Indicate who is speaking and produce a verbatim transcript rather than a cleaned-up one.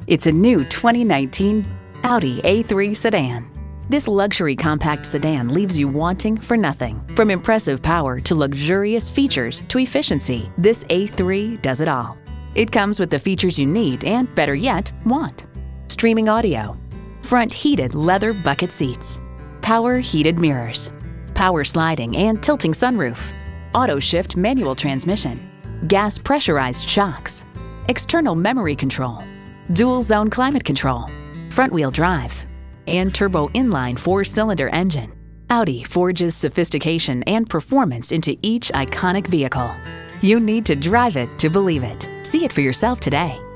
Speaker 1: It's a new twenty nineteen Audi A three sedan. This luxury compact sedan leaves you wanting for nothing. From impressive power to luxurious features to efficiency, this A three does it all. It comes with the features you need and, better yet, want. Streaming audio, front heated leather bucket seats, power heated mirrors, power sliding and tilting sunroof, auto shift manual transmission, gas pressurized shocks, external memory control, dual zone climate control, front wheel drive, and turbo inline four-cylinder engine. Audi forges sophistication and performance into each iconic vehicle. You need to drive it to believe it. See it for yourself today.